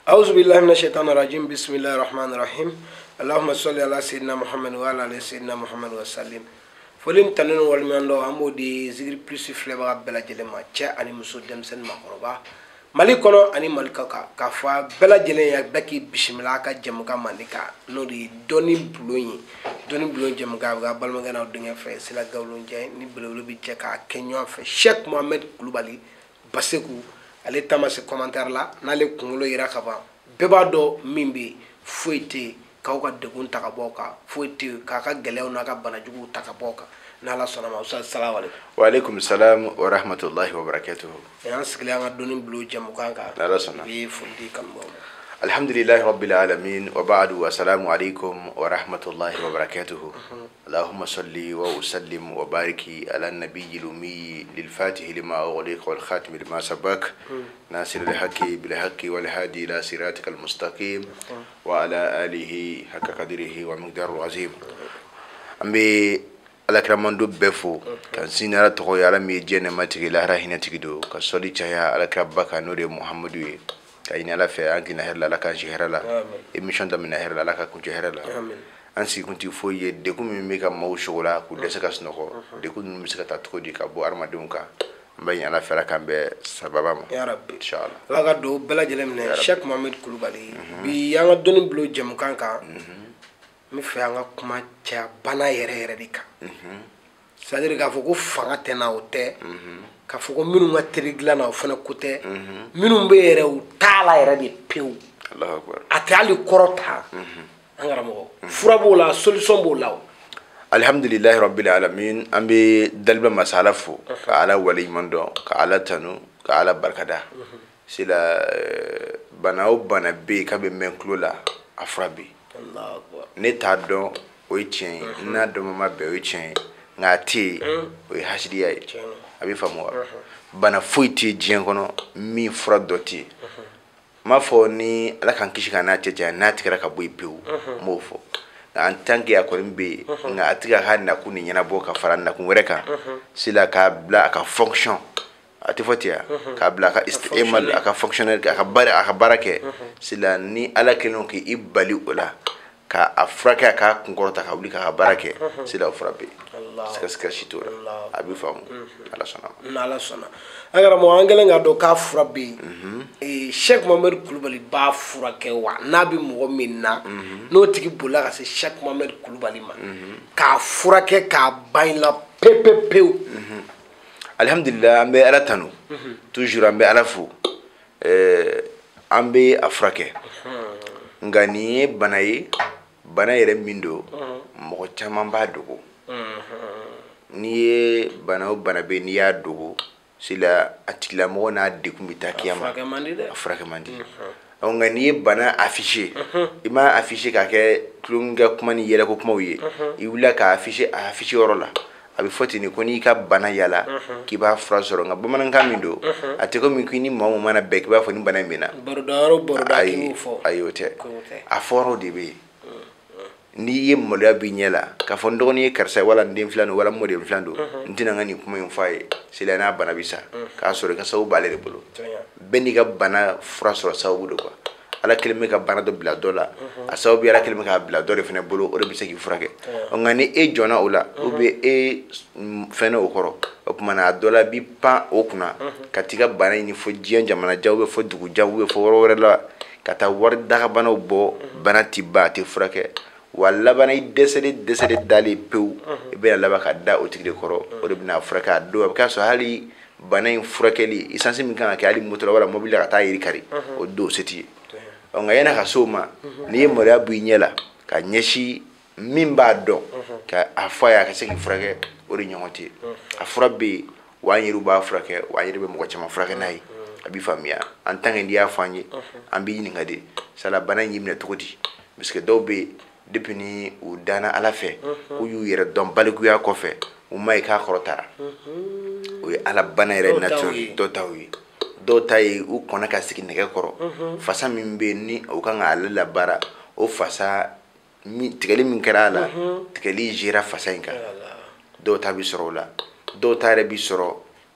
أعوذ بالله من الشيطان الرجيم بسم الله الرحمن الرحيم اللهم صل على سيدنا محمد وعلى آل سيدنا محمد وسلم فلم تنن والمن لو أمودي زغير بلس فلبا بلا جلما تشا أني مسود دمسن مقربا مالكونو أني مالكا كفا بلا جلين يبكي بسم الله كجمكا مالكا نودي دوني بلوين جمكا بالمغنا ودنيا في سلا غولون جاي ني بلولو بي تشا كنيو في شيخ محمد كلوبالي باسكو ale tamase commentaire la nale kungolo ira kaba beba do mimbi foite kawka degun takaboka foite kaka gelew na ka banajugu takaboka nala sonama ustaz assalamu alaykum wa alaykum assalam wa rahmatullahi wa barakatuh yan sikle nga donin blu jam kanka nala sona bi fundi kan bo alhamdulillahi rabbil alamin wa ba'du wa assalamu alaykum wa rahmatullahi wa barakatuh اللهم صل وسلم وبارك على النبي الأمي للفاتح لما أغلق والخاتم لما سبق ناصر الحق بالحق والهادي إلى صراطك المستقيم وعلى آله حق قدره ومقداره العظيم أمي على كرمان دو بفو كان سينارا تقوي على ميجين ما تجي لهرا هنا تجدو كسولي تجاه على كربك نور محمد كاين على في أنك نهر لا كان شهر لا إمشان دم نهر لا كان شهر لا ansi kunti foye de ko mi meka mawshola ku de saka snoko de ko mi saka tatko di ka bo armadum ka mbay ala fera kambe sababa ya rabbi inshallah laga do bela jelemne Sheikh Mohamed Kulubali bi yanga doni blo jam kanka mi fe nga kuma cha bana yere dika c'est-à-dire ka foko fanga tena ote ka foko minu nga trigla na fona kote minu be yere u tala yere di pew Allahu akbar atali korota angaramo furabo la solution bo law alhamdulillahi rabbil alamin ambe dalba masalafu ka ala wali mando ka ala tanu ka ala barkada sila banao bana be ka be men klola afrabi Allahu akbar ne ta don o chen na do mama be o chen ngati o hasidiya abi famwa bana fuiti jengono mi fra doti ma fo ni ala kan kishi kana teja na tikara ka boy pew mo fo en tant que akolim be nga atiga hanna kuni nyana boka faranna kun wereka sila ka bla ka fonction atifotia ka bla ka istimal ka fonctionnel ka barake sila ni ala kelon ki ibali ula ka afrika ka kunkorota ka uli ka barake sila frappe ska shito abi famu ala sona agara mo angele nga do ka frappe Sheikh Mohamed Kulubali ba furake wa nabi mo minna no tigi bola ka se Sheikh Mohamed Kulubali ma ka furake ka baila pepepew alhamdulillah ambe ala tanu toujours ambe ala fu ambe afrake ngani bana yere mindo mo chama ba dogo ni bana be ni ya dogo sila atila mo na de kumbita kiyama afrake mandi on ngani bana affiché ima affiché ka ke klunga kuma ni yela ko kuma wiye iwula ka affiché orola abi foti ni koni ka bana yala ki ba frasoro nga bamanan kamindo ate ko mi kwini mamu mana bek ba foni bana mina bordaro ki fo ayote aforo dibe ni yem mola binyela ka fondo ni karsa wala ndem flano wala modem flando ntina ngani kuma yumfaye sila na bana bisa ka sore ka sawu balere bolo beni ga bana frasoro sawu do ko ala kelme ka bana do bla dola asawu bi ala kelme ka bla do refene bolo o de bisa ki frake ngani e jona ola obe e fene okoro kuma na dola bi pa okuna katika bana ni fo jian jamana jawbe fo dugu jawbe fo woro la kata war daga bana bo bana tiba te frake walla bana desede dali pew be la baka da o tigre koro o de bina fraka do ka so hali bana in frakeli isansi min kana ka ali motora wala mobile ka ta yiri kari o do seti o ngayena ka soma ni mo ya bu nyela ka nyeshi mimba do ka afaya ka segi frake o ri nyoti afrabe wanyiru ba frake wanyiru be mo chama frake nai abi famia en tant que dia fanye ambi ni ngade sala bana nyimne tokoti biske dobe depuis ni u dana ala fe u yu yere don baliku ya ko fe u may ka khorotara u ala bana yere nature do tayi u kona ka siki nege koro fasa min be ni u kan ala la bara o fasa mi tigeli min kara la tigeli jira fasa inka do ta bi soro la do ta re bi soro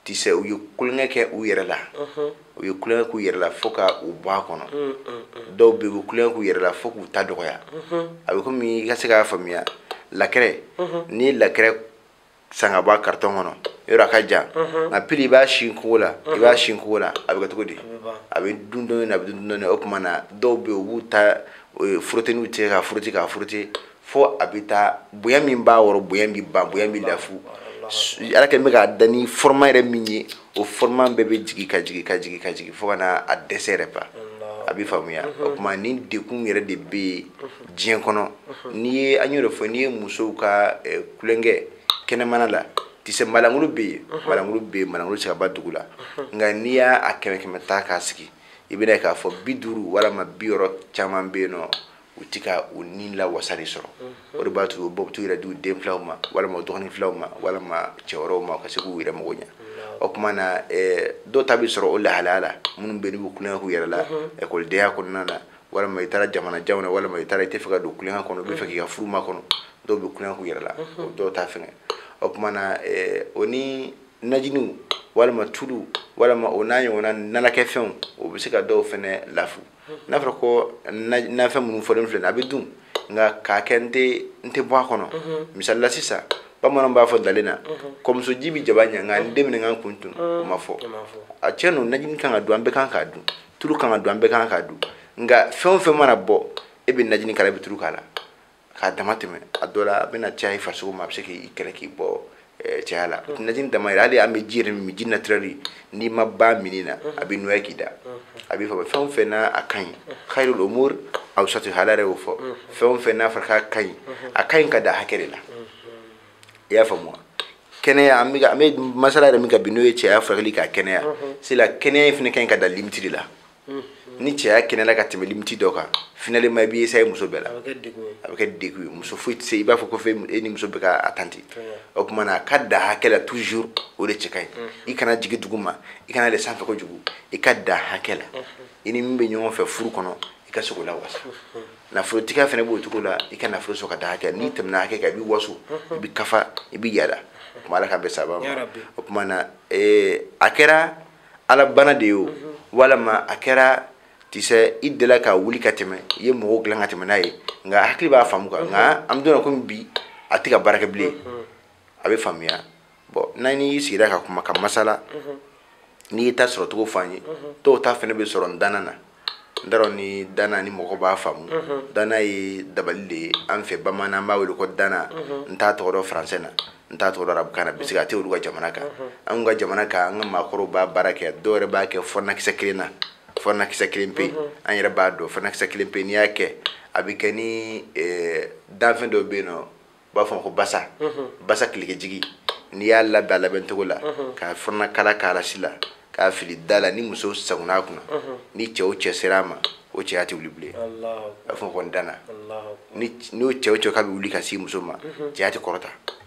ti se u ye kulonkɛ kɛ u yɛrɛ la u ye kulonkɛ k'u yɛrɛ la fo ka u bɔ a kɔnɔ dɔw bɛ u kulonkɛ k'u yɛrɛ la fo k'u ta dɔgɔya a bɛ komi i ka se k'a faamuya lakɛrɛ n'i ye lakɛrɛ san ka bɔ a carton kɔnɔ yɔrɔ a ka jan nka pili i b'a sin kungo la i b'a sin kungo la a bɛ kɛ cogo di a bɛ dun dɔɔni a bɛ dun dɔɔni o tuma na dɔw bɛ yen u b'u ta foroteniw tigɛ ka foroti fo a bɛ taa bonya min b'a wɔrɔ bonya bɛ ban bonya bɛ lafu ala kɛlen bɛ k'a da ni foroma yɛrɛ min ye o foroma bɛɛ bɛ jigin ka jigin fo ka na a dɛsɛ yɛrɛ ban a bɛ faamuya o tuma ni dekun yɛrɛ de bɛ yen diɲɛ kɔnɔ n'i ye an y'o de fɔ n'i ye musow ka kulonkɛ kɛnɛmana la tise malangolo bɛ yen malangolo tɛ se ka ba dugu la nka n'i y'a kɛmɛ ta k'a sigi i bɛna ye k'a fɔ 50 walama 60 caman bɛ yen nɔ u tɛ ka u ni lawasa de sɔrɔ o de b'a to u bɛ t'u yɛrɛ di u den filaw ma walima u dɔgɔnin filaw ma walima cɛ wɛrɛw ma u ka se k'u yɛrɛ mago ɲɛ o tuma na dɔw ta bɛ sɔrɔ o lahalaya la minnu bɛ yen n'u bɛ kulonkɛ k'u yɛrɛ la ekɔlidenya kɔnɔna na walima i taara jamanajanw na walima i taara i tɛ fɛ ka don kulonkɛ kɔnɔ i bɛ fɛ k'i ka furu makɔnɔ dɔw bɛ kulonkɛ k'u yɛrɛ la o dɔw ta fɛngɛ o tuma na o ni najiniw walima tulu walima o n'a ɲɔgɔnna nalakɛfɛnw o bɛ se ka dɔw fɛnɛ lafu n'a fɔra ko nafɛn minnu fɔlen filɛ a bɛ dun nka k'a kɛ n tɛ bɔ a kɔnɔ misali la sisan bamananw b'a fɔ dalen na kɔmuso ji bɛ jaba ɲɛ nka n den minɛ kan kun tun o ma fɔ a cɛ no najini kan ka dun an bɛɛ kan k'a dun tulu kan ka dun an bɛɛ kan k'a dun nka fɛn o fɛn mana bɔ e bɛ najini k'a la i bɛ tulu k'a la k'a dama tɛmɛ a dɔ la a bɛna caya i farisogo ma a bɛ se k'i kɛlɛ k'i bɔ cɛya la najini dama yɛrɛ hali an bɛ ji yɛrɛ min ji naturel n'i ma ba mini na a bɛ nɔya k'i da a bɛ fɔ fɛn o fɛn n'a a ka ɲi khairul umur awsatu hala yɛrɛ y'o fɔ fɛn o fɛn n'a fɔra k'a ka ɲi a ka ɲi ka da hakɛ de la i y'a faamu wa kɛnɛya an bɛ masala yɛrɛ min ka bi n'o ye cɛya furakɛli ka kɛnɛya sila kɛnɛya in fana ka ɲi ka da limiti de la ni cɛya kɛnɛya ka tɛmɛ limiti dɔ kan finalement i b'i essayer muso bɛɛ la a bɛ kɛ degun ye muso foyi tɛ se i b'a fɔ ko fɛn e ni muso bɛ ka attente o tuma na a ka da hakɛ la toujours o de cɛ ka ɲi i kana jigin dugu ma i kana yɛlɛ sanfɛ kojugu i ka da hakɛ la i ni min bɛ ɲɔgɔn fɛ furu kɔnɔ i ka se k'o lawasa nafolotigiya fana b'o cogo la i ka nafolo sɔrɔ ka da hakɛ n'i tɛmɛna hakɛ kan i bɛ waso i bɛ kafa i bɛ yaada o tuma ala k'an bɛɛ sababa ma o tuma na a kɛra ala bana de ye o walama a kɛra tisɛ i delila ka wuli ka tɛmɛ i ye mɔgɔw dilan ka tɛmɛ n'a ye nka hakili b'a faamu kan nka an bɛ don na komi bi a tɛ ka baara kɛ bilen a bɛ faamuya bɔn n'an y'i sigira ka kuma ka masala n'i ye ta sɔrɔ cogo fɔ an ye dɔw ta fana bɛ sɔrɔ n dana na n t'a dɔn ni dana ni mɔgɔ b'a faamu dana ye dabali de ye an fɛ bamanan an b'a wele ko dana n t'a tɔgɔ dɔn faransɛ na n t'a tɔgɔ dɔn arabukan na bisiki a tɛ olu ka jamana kan an ka jamana kan an ka maakɔrɔw b'a baara kɛ dɔw yɛrɛ b'a kɛ fɔrɔnakisɛ kelen na fɔrɔnakisɛ kelen pe an yɛrɛ b'a dɔn fɔrɔnakisɛ kelen pe n'i y'a kɛ a bɛ kɛ ni danfɛn dɔw bɛ yen nɔ u b'a fɔ ko basa basa kilikɛjigi n'i y'a labɛn a labɛn cogo la ka fɔrɔnakala k'a la si la k'a fili da la ni muso sagon'a kunna ni cɛ o cɛ sera a ma o cɛya tɛ wuli bilen a bɛ fɔ ko n danna n'o cɛ o cɛ k'a bɛ wuli ka se muso ma cɛya tɛ kɔrɔta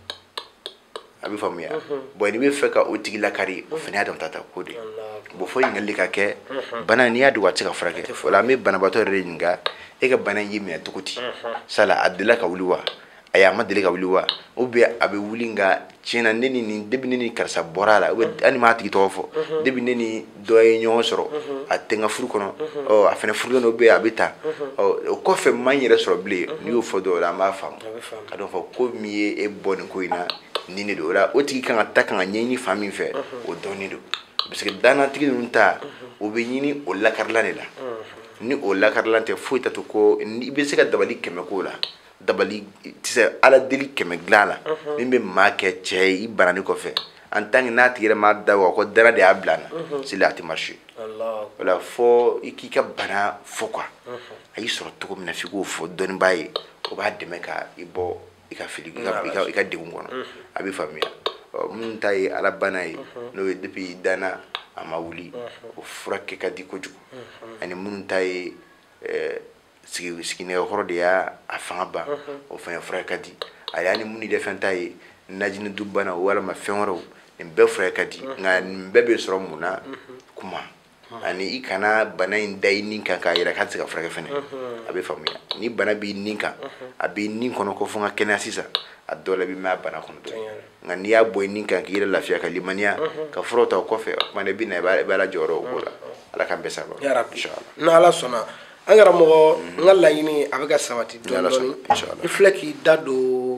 a bɛ faamuya bon n'i bɛ fɛ ka o tigi lakari o fana y'a dɔn ta ko de bon fo ɲininkali ka kɛ bana n'i y'a dɔn a tɛ se ka furakɛ o la an bɛ banabaatɔ yɛrɛ de ɲininka e ka bana in y'i minɛ cogo di sala a delila ka wuli wa ayi a ma deli ka wuli wa ou bien a bɛ wuli nka tiɲɛna ne ni nin depuis ne ni karisa bɔra a la hali m'a tigi tɔgɔ fɔ depuis ne ni dɔ ye ɲɔgɔn sɔrɔ a tɛ n ka furu kɔnɔ a fana furulen dɔ bɛ yen a bɛ tan o kɔfɛ n ma n yɛrɛ sɔrɔ bilen n'i y'o fɔ dɔw la an b'a faamu ka dɔn fɔ ko min ye e bɔ nin ko in na nin de don o la o tigi kan ka ta kan ka ɲɛɲini fan min fɛ o dɔɔnin don parce que danatigi ninnu ta o bɛ ɲini o lakarila de la ni o lakarila tɛ foyi tɛ to ko i bɛ se ka dabali 100 k'o la dabali tisɛ ala deli 100 dilan la min bɛ maa kɛ cɛ ye i banani kɔfɛ en tant que n'a tigi yɛrɛ m'a dabɔ ko dara de y'a bila n na c'est là a tɛ marcher o la fɔ i k'i ka bana fɔ quoi a y'i sɔrɔ cogo min na f'i k'o fɔ dɔnnibaa ye o b'a dɛmɛ ka i bɔ i ka fili i ka degun kɔnɔ a bɛ faamuya minnu ta ye ala bana ye n'o ye depuis dana a ma wuli o furakɛ ka di kojugu ani minnu ta ye siginɛgɛkɔrɔ de y'a fanga ban o fana furakɛ ka di a y'a ni minnu yɛrɛ fɛn ta ye najini dubana walima fɛn wɛrɛw nin bɛɛ furakɛ ka di nka nin bɛɛ bɛ sɔrɔ mun na kuma ani i kana bana in da i nin kan k'a yira k'a tɛ se ka furakɛ fɛnɛ a bɛ faamuya ni bana b'i nin kan a b'i nin kɔnɔ ko fo n ka kɛnɛya sisan a dɔw la i bɛ mɛn a bana kɔnɔ dɔɔni nka n'i y'a bɔ i nin kan k'i yɛrɛ lafiya ka limaniya ka furaw ta o kɔfɛ o tuma i bɛ na i b'a lajɔyɔrɔ o ko la ala k'an bɛɛ sababa ni ala sɔnna an karamɔgɔ n ka laɲini a bɛ ka sabati dɔɔni dɔɔni i filɛ k'i da don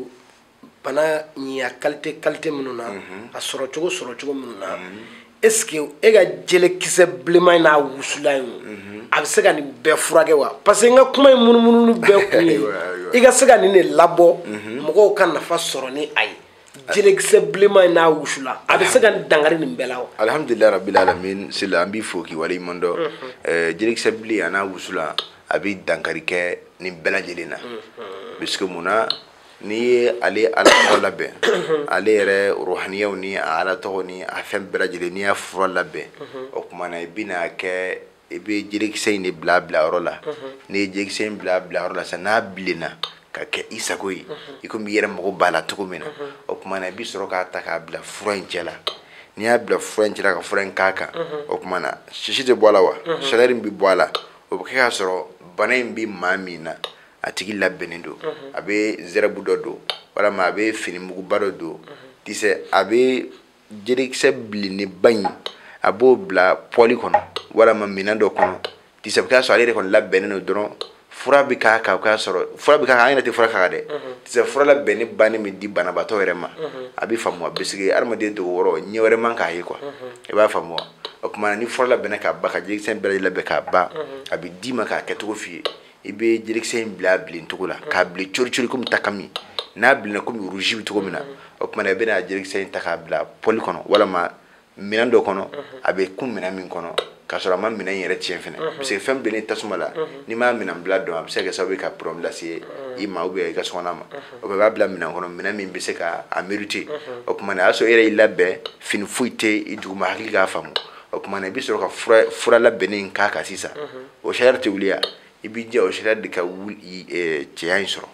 bana ɲiya kalite minnu na a sɔrɔ cogo minnu na est-ce que e ka jelekisɛ bilenman n'a wusulan in a bɛ se ka nin bɛɛ furakɛ wa parce que n ka kuma in munumunu bɛɛ kun ye i ka se ka nin de labɔ mɔgɔw ka nafa sɔrɔ ni a ye jelekisɛ bilenman n'a wusulan a bɛ se ka dankari nin bɛɛ la wa. alhamdulilayi rabbil alamin sila an b'i fo k'i waleɲuman dɔn jelekisɛ bilen a n'a wusulan a bɛ dankari kɛ nin bɛɛ lajɛlen na parce que munna n'i ye ale ala tɔgɔ labɛn ale yɛrɛ ruhaniyaw ni a ala tɔgɔ ni a fɛn bɛɛ lajɛlen n'i y'a fura labɛn o tuma na i bɛna kɛ i bɛ jelekisɛ in de bila yɔrɔ la n'i ye jelekisɛ in bila yɔrɔ la sisan n'a bilenna ka kɛ i sago ye i komi i yɛrɛ mago b'a la cogo min na o tuma na i bɛ sɔrɔ k'a ta k'a bila fura in cɛ la n'i y'a bila fura in cɛ la ka fura in k'a kan o tuma na sisi tɛ bɔ a la wa chaleur in bɛ bɔ a la o bɛ kɛ k'a sɔrɔ bana in bɛ maa min na a tigi labɛnnen don a bɛ zɛrɛbu dɔ don walama a bɛ finimuguba dɔ don tisɛ a bɛ jelekisɛ bilennenba in a b'o bila pɔli kɔnɔ walama minɛn dɔ kɔnɔ tisɛ bɛ k'a sɔrɔ ale yɛrɛ kɔni labɛnnen don dɔrɔn fura bɛ k'a kan o k'a sɔrɔ fura bɛ k'a kan an yɛrɛ tɛ fura k'a kan dɛ tisɛ fura labɛnnen bannen bɛ di banabaatɔ yɛrɛ ma a bɛ faamu parce que adamaden dogo wɔrɔ ɲɛ wɛrɛ man k'a ye quoi i b'a faamu wa o tuma ni fura labɛnna k'a ban ka jelekisɛ bɛɛ labɛn k'a ban a bɛ d'i ma k'a kɛcogo f'i ye i bɛ jelekisɛ in bila bilen cogo la k'a bilen cori komi takami n'a bilenna komi rouge bɛ cogo min na o tuma na i bɛna jelekisɛ in ta k'a bila pɔli kɔnɔ walama minɛn dɔ kɔnɔ a bɛ kun minɛn min kɔnɔ k'a sɔrɔ a ma minɛn yɛrɛ tiɲɛ fɛnɛ parce que fɛn bilennen tasuma la n'i m'a minɛn bila dɔn a bɛ se ka kɛ sababu ye ka problème lase i ma ou bien i ka sokɔnɔna ma o b'a bila minɛn kɔnɔ minɛn min bɛ se ka a mériter o tuma na a y'a sɔrɔ e yɛrɛ y'i labɛn fini foyi tɛ i duguma hakili k'a faamu o tuma na i bɛ sɔrɔ ka fura labɛnnen in k'a kan sisan o sariya tɛ wuli i b'i jɛ o sariya de ka wuli cɛya in sɔrɔ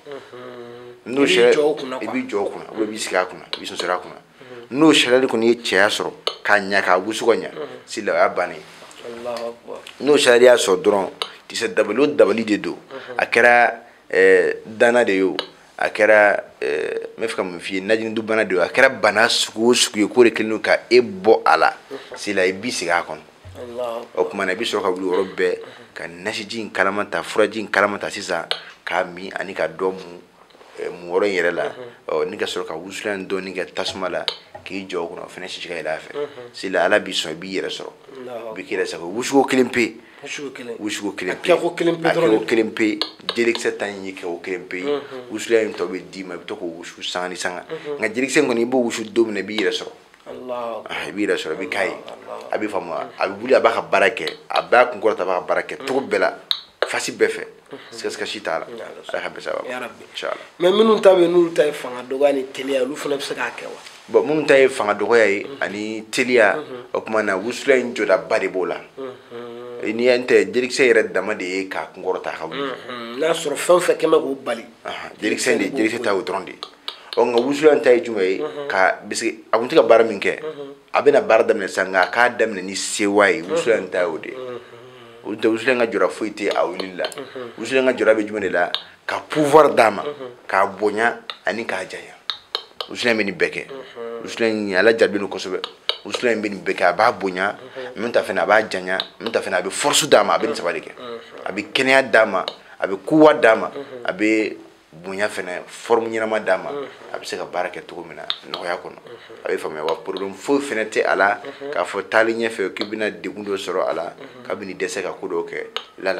n'o sariya i b'i jɔ o kunna ou bien i b'i sigi a kunna i b'i sonsori a kunna n'o sariya de kɔni ye cɛya sɔrɔ k'a ɲa k'a wusu ka ɲa sila o y'a bannen n'o sariya y'a sɔrɔ dɔrɔn tisɛ dabali o dabali de don a kɛra dana de ye o a kɛra n bɛ fɛ ka mun f'i ye najini bana de ye o a kɛra bana sugu o sugu ye k'o de kɛlen don ka e bɔ a la sila i b'i sigi a kɔnɔ o tuma na i bɛ sɔrɔ ka wuli yɔrɔ bɛɛ ka nasiji in kalama ta furaji in kalama ta sisan k'a min ani ka dɔ mun yɔrɔ in yɛrɛ la ni ka sɔrɔ ka wusulan dɔɔni kɛ tasuma la k'i jɔ o kunna o fana sisi ka yɛlɛ a fɛ sila ala b'i sɔn i b'i yɛrɛ sɔrɔ i bɛ k'i yɛrɛ sago wusuko kelen pe wusuko kelen pe a kɛko kelen pe jelekisɛ ta in ye kɛko kelen pe wusulan in tɔ bɛ d'i ma i bɛ to k'o wusu sanga ni sanga nka jelekisɛ in kɔni i b'o wusu don min na i b'i yɛrɛ sɔrɔ i b'i yɛrɛ sɔrɔ i bɛ k'a ye a bɛ faamu a bɛ wuli a b'a ka baara kɛ a b'a kunkɔrɔta a b'a ka baara kɛ cogo bɛɛ la fasi bɛɛ fɛ sikasi t'a la ala ka bɛɛ sababu inchallah mais minnu ta bɛ yen n'olu ta ye fanga dɔgɔya ni teliya olu fana bɛ se k'a kɛ wa. bon minnu ta ye fanga dɔgɔya ye ani teliya o tuma na wusulan in jɔdaba de b'o la n'i y'a tɛ jelekisɛ yɛrɛ dama de ye k'a kunkɔrɔta a ka wuli n'a sɔrɔ fɛn fɛn kɛmɛ k'o bali jelekisɛ ta y'o dɔrɔn de ye nka wusulan ta ye jumɛn ye ka parce que a kun tɛ ka baara min kɛ a bɛna baara daminɛ sisan nka a k'a daminɛ ni sewa ye wusulan ta y'o de ye o tɛ wusulan ka jɔra foyi tɛ a wulili la wusulan ka jɔra bɛ jumɛn de la ka pouvoir d'a ma k'a bonya ani k'a janya wusulan bɛ nin bɛɛ kɛ wusulan in ala jarabi don kosɛbɛ wusulan in bɛ nin bɛɛ kɛ a b'a bonya min ta fɛnɛ a b'a janya min ta fɛnɛ a bɛ force d'a ma a bɛ nin saba de kɛ a bɛ kɛnɛya d'a ma a bɛ kuwa d'a ma a bɛ bonya fɛnɛ forme ɲɛnama d'a ma a bɛ se ka baara kɛ cogo min na nɔgɔya kɔnɔ a bɛ faamuya wa problème foyi fɛnɛ tɛ a la k'a fɔ taali ɲɛfɛ k'i bɛna degun dɔ sɔrɔ a la k'a bɛ nin dɛsɛ ka ko dɔw kɛ la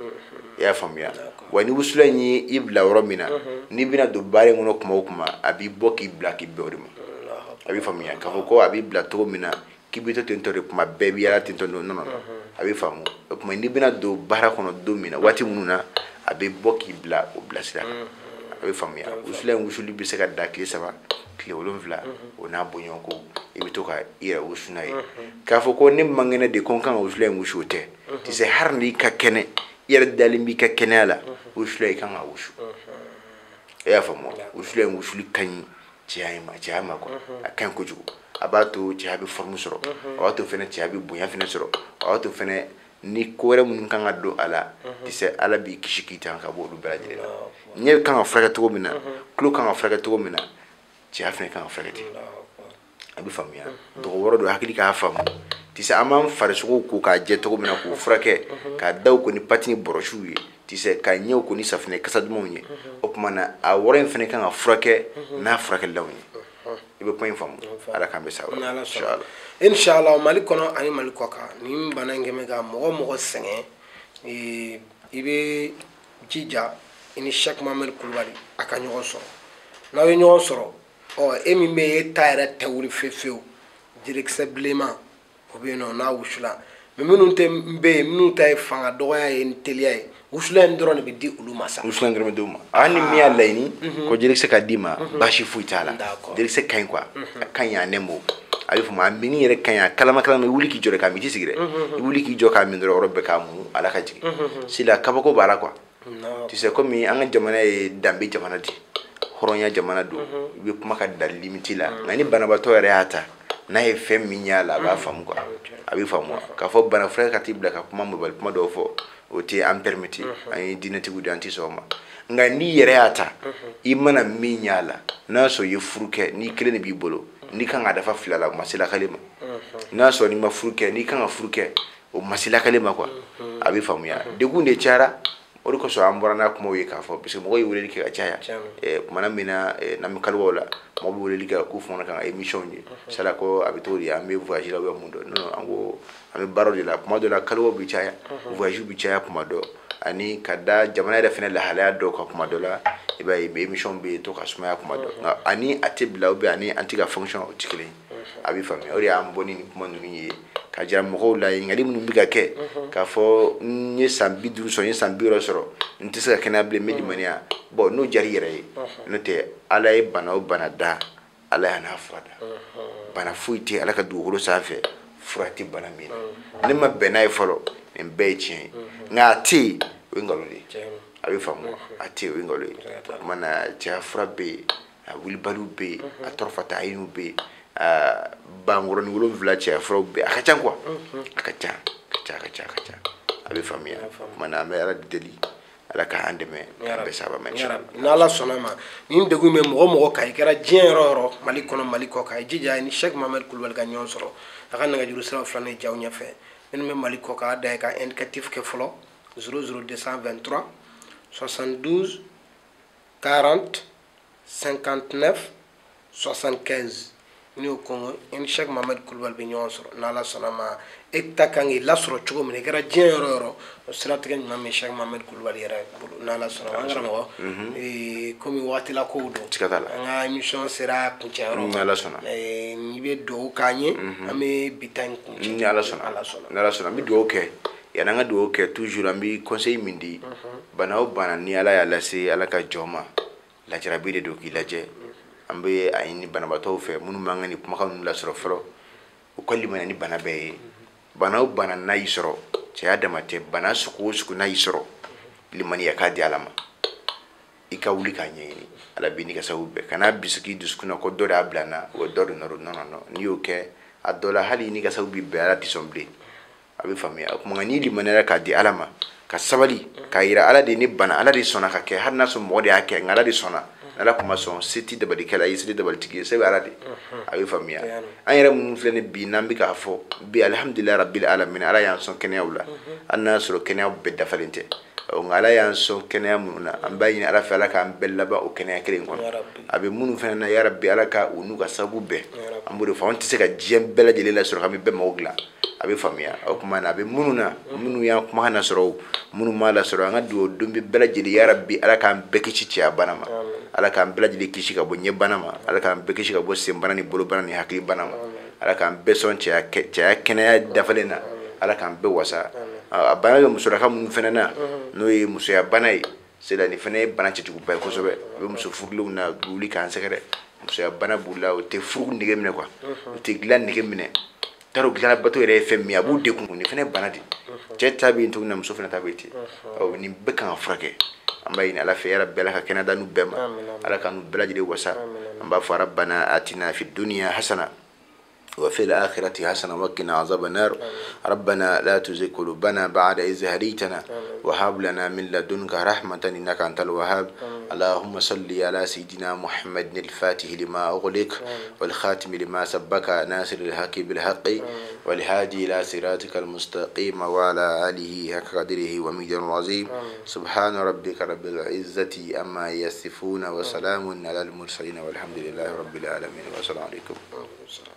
i y'a faamuya wa ni wusulan in ye i bila yɔrɔ min na n'i bɛna don baara in kɔnɔ kuma o kuma a b'i bɔ k'i bila k'i bɛn o de ma a bɛ faamuya k'a fɔ ko a b'i bila cogo min na k'i bɛ to ten tɔ de kuma bɛɛ b'i yala ten tɔ non non a bɛ faamu o kuma n'i bɛna don baara kɔnɔ don min na waati minnu na a bɛ bɔ k'i bila o bilasira kan a bɛ faamuya wusulan in wusuli bɛ se ka da tile 3 tile 7 o n'a bɔɲɔgɔnko i bɛ to ka i yɛrɛ wusu n'a ye k'a fɔ ko ne man kɛnɛ de ko n kan ka wusulan in wusu o tɛ tisɛ hali n'i ka kɛnɛ i yɛrɛ dalen b'i ka kɛnɛya la wusulan i kan ka wusu e y'a faamu wusulan in wusuli ka ɲi cɛya ma quoi a ka ɲi kojugu a b'a to cɛ bɛ forme sɔrɔ a b'a to fɛnɛ cɛ bɛ bonya fɛnɛ sɔrɔ a b'a to fɛnɛ ni ko wɛrɛ minnu kan ka don a la tisɛ ala b'i kisi k'i tanga ka bɔ olu bɛɛ lajɛlen na ɲɛ kan ka furakɛ cogo min na tulo kan ka furakɛ cogo min na cɛya fɛnɛ kan ka furakɛ ten a bɛ faamuya dɔgɔ wɔɔrɔ don hakili k'a faamu tisɛ an b'an farisogo ko k'a jɛ cogo min na k'o furakɛ k'a daw ko ni pati ni bɔrɔsiw ye tisɛ ka ɲɛw ko ni safinɛ kasa dumanw ye o tuma na a wɔɔrɔ in fɛnɛ kan ka furakɛ n'a furakɛlilaw ye i bɛ kuma in faamu ala k'an bɛ sa inshallah inshallah mali kɔnɔ ani mali kɔ kan nin bana in kɛmɛ ka mɔgɔ sɛgɛn i bɛ jija i ni Sheikh Mohamed Kulibali a ka ɲɔgɔn sɔrɔ n'aw ye ɲɔgɔn sɔrɔ e min bɛ e ta yɛrɛ tɛ wuli fewu jelikisɛ bilenman o bɛ yen nɔ n'a wusula mais minnu bɛ yen minnu ta ye fanga dɔgɔya ye ni teliya ye wusula in dɔrɔn de bɛ di olu ma sa wusula in dɔrɔn bɛ di olu ma hali ni min y'a laɲini ko jelikisɛ ka d'i ma baasi foyi t'a la jelikisɛ ka ɲi quoi a ka ɲi a nɛmɔ a bɛ fɔ ma a mini yɛrɛ ka ɲi a kalama i wuli k'i jɔ k'a min i t'i sigi dɛ i wuli k'i jɔ k'a min dɔrɔn yɔrɔ bɛɛ k'a mun ala ka jigin sila kabako b'a la quoi tu sais komi an ka jamana ye danbe jamana di hɔrɔnya jamana don i bɛ kuma ka da limite la nka ni banabaatɔ yɛrɛ y'a ta n'a ye fɛn min y'a la a b'a faamu quoi a bɛ faamu k'a fɔ bana furakɛ ka t'i bila ka kuma mobali kuma dɔw fɔ o tɛ an permiti an ye diinɛtigiw de an tɛ sɔn o ma nka n'i yɛrɛ y'a ta i mana min y'a la n'a y'a sɔrɔ i ye furu kɛ n'i kelen de b'i bolo n'i kan ka dafa fila la o ma se lakale ma n'a y'a sɔrɔ n'i ma furu kɛ n'i kan ka furu kɛ o ma se lakale ma quoi a bɛ faamuya degun de cayara o de kosɔn an bɔra n'a kumaw ye k'a fɔ parce que mɔgɔw ye weleli kɛ ka caya kumana min na n'an bɛ kaliwaw la mɔgɔw bɛ weleli kɛ k'u fana kan ka émission ye sala ko a bɛ t'o de an bɛ voyage la mun dɔn non an ko an bɛ baaraw de la kuma dɔ la kaliwaw bɛ caya voyage bɛ caya kuma dɔ ani ka da jamana yɛrɛ fɛnɛ lahalaya dɔw kan kuma dɔ la i b'a ye émission bɛ to ka sumaya kuma dɔ nka ani a tɛ bila ani an tɛ ka fonction o tɛ kelen a bɛ faamuya o de y'an bɔ ni nin kuma ninnu ye ka jira mɔgɔw la ɲininkali minnu bɛ ka kɛ k'a fɔ n ye san 50 sɔrɔ n ye san 60 sɔrɔ n tɛ se ka kɛnɛya bilen n bɛ limaniya bon n'o diyara i yɛrɛ ye n'o tɛ ala ye bana o bana da ala y'a n'a fura da bana foyi tɛ ala ka dugukolo sanfɛ fura tɛ bana min na ne ma bɛn n'a ye fɔlɔ nin bɛɛ ye tiɲɛ ye nka a tɛ yen o ye nkalon de ye a bɛ faamu a tɛ yen o ye nkalon ye o tuma na cɛya fura bɛ yen a wilibaliw bɛ yen a tɔrɔfata ayiniw bɛ yen bankɔrɔni 7 cɛya furaw bɛ yen a ka ca quoi a ka ca a bɛ faamuya o tuma na an bɛ ala deli ala k'an dɛmɛ k'an bɛɛ sababa n'ala sɔnna ma nin degun bɛ mɔgɔ kan i kɛra diɲɛ yɔrɔ o yɔrɔ mali kɔnɔ mali kɔ kan i jija ni Sheikh Mohamed Kulibali ka ɲɔgɔn sɔrɔ a ka nɛgɛjuru siraw 2 jaw ɲɛfɛ minnu bɛ mali kɔ kan a da ye ka indicatif kɛ fɔlɔ 00223 72 40 59 75 n'i y'o kɔngɔ i ni Sheikh Mohamed Kulibali bɛ ɲɔgɔn sɔrɔ n'ala sɔnna ma e ta kan k'i lasɔrɔ cogo min i kɛra diɲɛ yɔrɔ o yɔrɔ o siratigɛ ɲuman bɛ Sheikh Mohamed Kulibali yɛrɛ bolo n'ala sɔnna ma an karamɔgɔ komi waatila kow don an ka émission sera kuncɛyɔrɔ ma n'ala sɔnna n'i bɛ dugawu k'an ye an bɛ bi ta in kuncɛ n'ala sɔnna n bɛ dugawu kɛ yanni an ka dugawu kɛ toujours an bɛ conseil min di bana o bana ni ala y'a lase ala ka jɔn ma lajarabi de don k'i lajɛ an bɛ a ɲini banabaatɔw fɛ minnu b'an ka nin kumakan ninnu lasɔrɔ fɔlɔ u ka limaniya ni bana bɛɛ ye bana o bana n'a y'i sɔrɔ cɛya dama tɛ bana sugu o sugu n'a y'i sɔrɔ limaniya k'a di ala ma i ka wuli k'a ɲɛɲini ala b'i n'i ka sababu bɛɛ kana bisigi i dusukun na ko dɔ de y'a bila n na o dɔ de nɔrɔ non n'i y'o kɛ a dɔ la hali n'i ka sababu b'i bɛɛ ala tɛ sɔn bilen a bɛ faamuya o tuma n'i limaniyara k'a di ala ma ka sabali k'a yira ala de ye ne bana ala de sɔnna ka kɛ hali n'a sɔrɔ mɔgɔ de y'a kɛ nka ala de sɔnna ala kuma sɔn se tɛ dabalikɛla ye se tɛ dabalitigi ye se bɛ ala de a bɛ faamuya an yɛrɛ minnu filɛ nin bi n'an bɛ k'a fɔ bi alihamudulilayi rabbil alamin ala y'an sɔn kɛnɛyaw la hali n'a sɔrɔ kɛnɛyaw bɛɛ dafalen tɛ nka ala y'an sɔn kɛnɛya minnu na an b'a ɲini ala fɛ ala k'an bɛɛ laban o kɛnɛya kelen kɔnɔ a bɛ minnu fana na yarabi ala ka u n'u ka sababu bɛɛ an b'o de fɔ an tɛ se ka diɲɛ bɛɛ lajɛlen lasɔrɔ k'an bɛ bɛɛ mago dilan a bɛ faamuya o tuma na a bɛ minnu na minnu y'an kumakan lasɔrɔ o minnu m'a lasɔrɔ an ka dugawu don bɛ bɛɛ lajɛlen yarabi ala k'an bɛɛ kisi cɛya bana ma ala k'an bɛɛ lajɛlen kisi ka bɔ ɲɛ bana ma ala k'an bɛɛ kisi ka bɔ sen bana ni bolo bana ni hakili bana ma ala k'an bɛɛ sɔn cɛya kɛnɛya dafalen na ala k'an bɛɛ wasa a bana bɛ musolaka minnu fana na n'o ye musoya bana ye sela nin fana ye bana cɛjuguba ye kosɛbɛ a bɛ muso furulenw na wuli k'an sɛgɛrɛ musoya bana b'u la o tɛ furu nege minɛ quoi o tɛ dilan nege minɛ taro dilan bato yɛrɛ ye fɛn min ye a b'u degun nin fana ye bana de cɛ ta bɛ yen tuguni muso fana ta bɛ yen ten nin bɛɛ kan ka furakɛ an b'a ɲini ala fɛ yarabi ala ka kɛnɛya da n'u bɛɛ ma ala ka n'u bɛɛ lajɛlen wasa an b'a fɔ rabbana atina fid dunya hasana وفي الآخرة حسنة وقنا عذاب النار. ربنا لا تزغ قلوبنا بعد إذ هديتنا وهب لنا من لدنك رحمة إنك أنت الوهاب. اللهم صل على سيدنا محمد الفاتح لما أغلق والخاتم لما سبق ناصر الحق بالحق والهادي إلى صراطك المستقيم وعلى آله حق قدره ومقداره العظيم. سبحان ربك رب العزة أما يصفون وسلام على المرسلين والحمد لله رب العالمين والسلام عليكم.